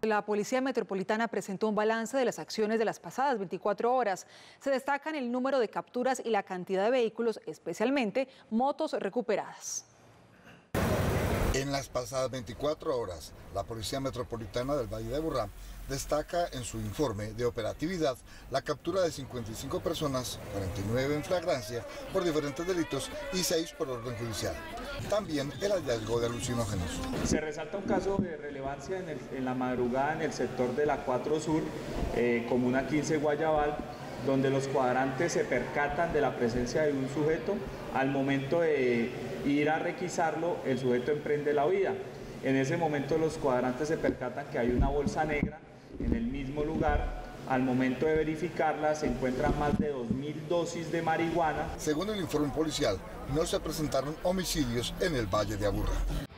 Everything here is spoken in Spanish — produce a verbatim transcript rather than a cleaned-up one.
La Policía Metropolitana presentó un balance de las acciones de las pasadas veinticuatro horas. Se destacan el número de capturas y la cantidad de vehículos, especialmente motos recuperadas. En las pasadas veinticuatro horas, la Policía Metropolitana del Valle de Aburrá destaca en su informe de operatividad la captura de cincuenta y cinco personas, cuarenta y nueve en flagrancia por diferentes delitos y seis por orden judicial. También el hallazgo de alucinógenos. Se resalta un caso de relevancia en, el, en la madrugada en el sector de la cuatro Sur, eh, comuna quince Guayabal, donde los cuadrantes se percatan de la presencia de un sujeto. Al momento de ir a requisarlo, el sujeto emprende la huida. En ese momento los cuadrantes se percatan que hay una bolsa negra en el mismo lugar. Al momento de verificarla se encuentran más de dos mil dosis de marihuana. Según el informe policial, no se presentaron homicidios en el Valle de Aburrá.